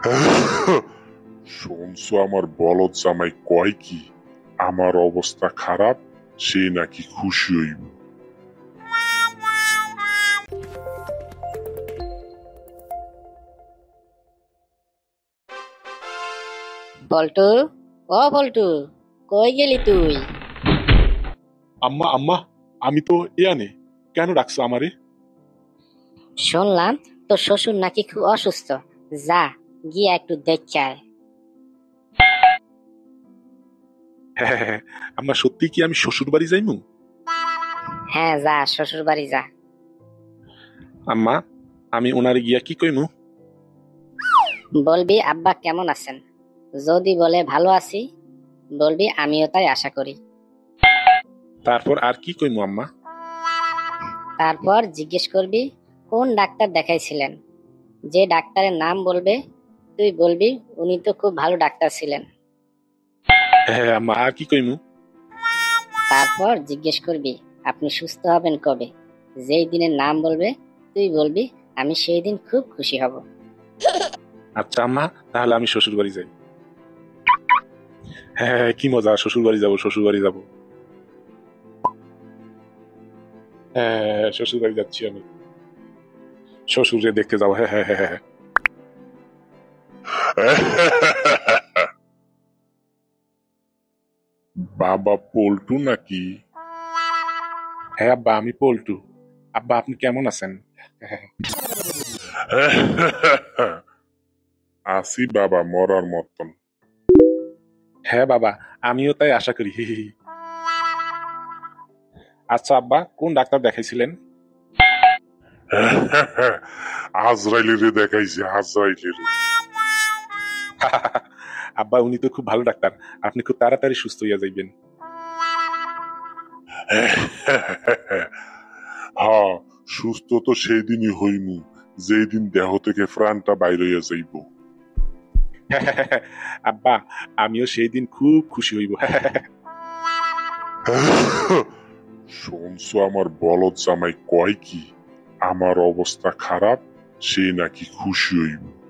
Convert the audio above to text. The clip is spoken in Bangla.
শুনছো আমার বলদ জামাই কয় কি, আমার অবস্থা খারাপ, সে নাকি খুশি হইব। পল্টু, ও পল্টু, কই গেলি তুই? আম্মা আম্মা, আমি তো ইয়ানে, কেন ডাকছো আমারে? শুনলাম তোর শ্বশুর নাকি খুব অসুস্থ, যা গিয়ে একটু দেখে আয়। হ্যাঁ, আম্মা সত্যি কি আমি শ্বশুর বাড়ি যাইমু? হ্যাঁ যা, শ্বশুর বাড়ি যা। আম্মা, আমি ওনারে গিয়া কি কইমু? বলবি আব্বা কেমন আছেন, যদি বলে ভালো আছি, বলবি আমিও তাই আশা করি। তারপর আর কি কইমু আম্মা? তারপর জিজ্ঞেস করবি কোন ডাক্তার দেখাইছিলেন, যে ডাক্তারের নাম বলবে তুই বলবি উনি তো খুব ভালো ডাক্তার ছিলেন। হ্যাঁ আম্মা, আর কি কইমু? তারপর জিজ্ঞেস করবি আপনি সুস্থ হবেন কবে, যেই দিনের নাম বলবে তুই বলবি আমি সেই দিন খুব খুশি হব। আচ্ছা আম্মা, তাহলে আমি শ্বশুর বাড়ি যাই। হ্যাঁ, কি মজা, শ্বশুর বাড়ি যাবো, শ্বশুর বাড়ি যাবো। হ্যাঁ, শ্বশুর বাড়ি যাচ্ছি আমি, শ্বশুরে দেখতে যাবো। হ্যাঁ হ্যাঁ হ্যাঁ হ্যাঁ। বাবা পল্টু নাকি? হ্যাঁ আব্বা, আমি পল্টু। আব্বা আপনি কেমন আছেন? আছি বাবা, মরার মতন। হ্যাঁ বাবা, আমিও তাই আশা করি। আচ্ছা আব্বা, কোন ডাক্তার দেখাইছিলেন? আজরাইলের দেখাইছে, আজরাইলের। আব্বা উনি তো খুব ভালো ডাক্তার, আপনি খুব তাড়াতাড়ি সুস্থ হইয়া যাইবেন। হ্যাঁ, সুস্থ তো সেই দিনই হইমু, যেই দিন দেহ থেকে প্রাণটা বাইর হইয়া যাইব। আব্বা, আমিও সেই দিন খুব খুশি হইব। শুনছো আমার বলদ জামাই কয় কি, আমার অবস্থা খারাপ, সে নাকি খুশি হইব।